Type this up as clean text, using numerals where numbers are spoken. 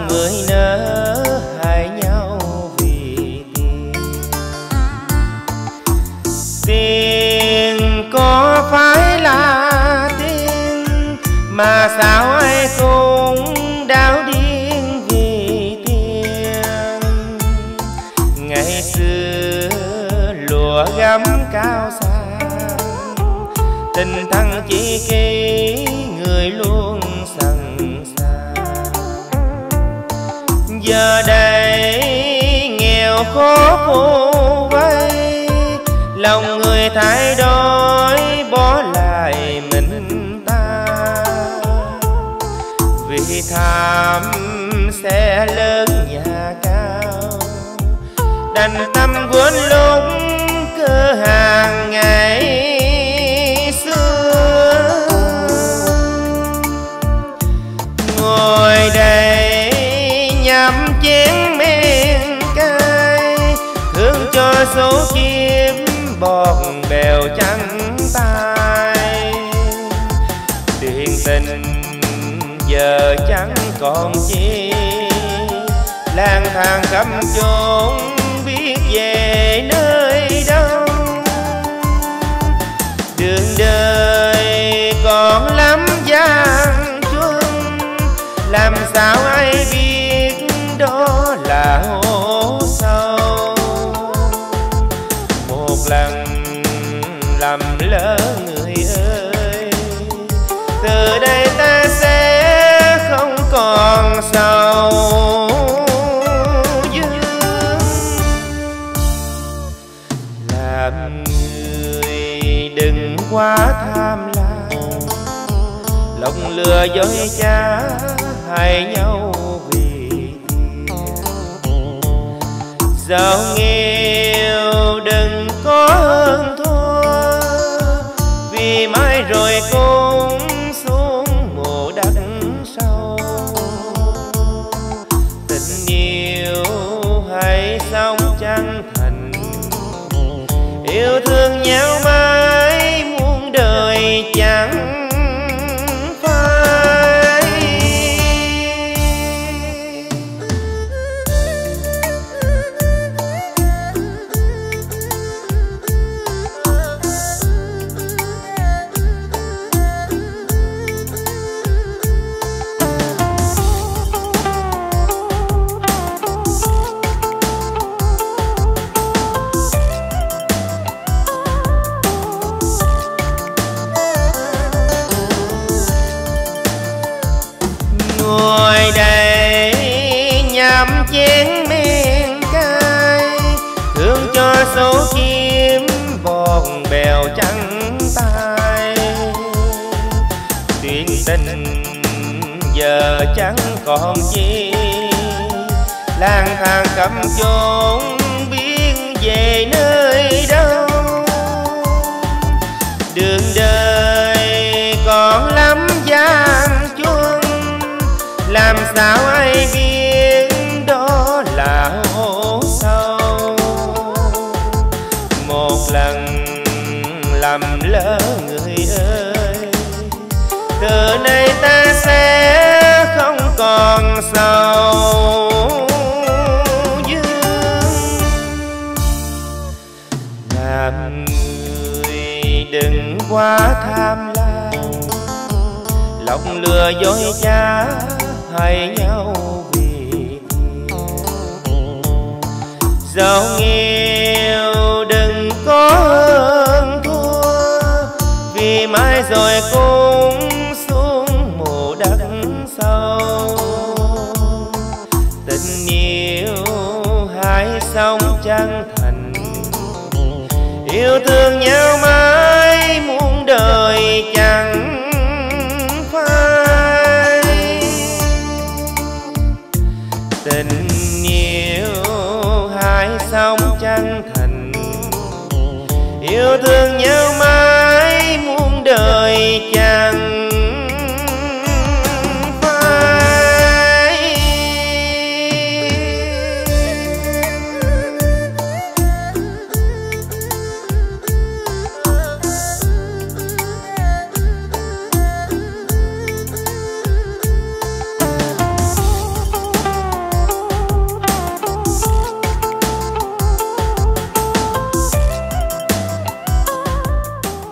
người nỡ hại nhau vì tiền. Tiền có phải là tiền mà sao ai cũng đau điên vì tiền. Ngày xưa lúa gấm cao sang, tình thân chỉ ký người luôn sẵn sàng. Giờ đây nghèo khó khổ vây, lòng người thay đổi bỏ lại mình ta. Vì tham xe lớn nhà cao, đành tâm quên lúc cửa hàng ngày xưa. Ngồi đây nhắm chén men cay, thương cho số kiếp bọt bèo trắng tay. Tiền tình giờ chẳng còn chi, lang thang khắp chốn biết về nơi đâu. Đường đời còn lắm gian truân, làm sao ai biết đó là hố sâu. Một lần lầm lỡ người ơi, từ đây ta sẽ không còn sầu dương. Làm người đừng quá tham lam, lòng lừa dối trá hại nhau vì tiền. Giàu nghèo đừng có hơn thua, vì mai rồi cũng xuống mộ đất sâu. Tình yêu hãy sống chân thành, yêu thương nhau mãi muôn đời chẳng phai. Ngồi đây nhắm chén men cay, thương cho số kiếm bọt bèo trắng tay. Tuyên tình giờ chẳng còn chi, lang thang khắp chốn biết về nơi đâu. Đường đời còn lắm gian truân, làm sao ai biết đó là hố sâu. Một lần lầm lỡ người ơi, từ nay ta sẽ không còn sầu dương. Làm người đừng quá tham lam, lòng lừa dối trá hại nhau vì tiền. Giàu nghèo đừng có hơn thua, vì mai rồi cũng xuống mộ đất sâu. Tình yêu hãy sống chân thành, yêu thương nhau mãi muôn đời chẳng phai. Tình yêu hãy sống chân thành, yêu thương nhau mãi muôn đời chẳng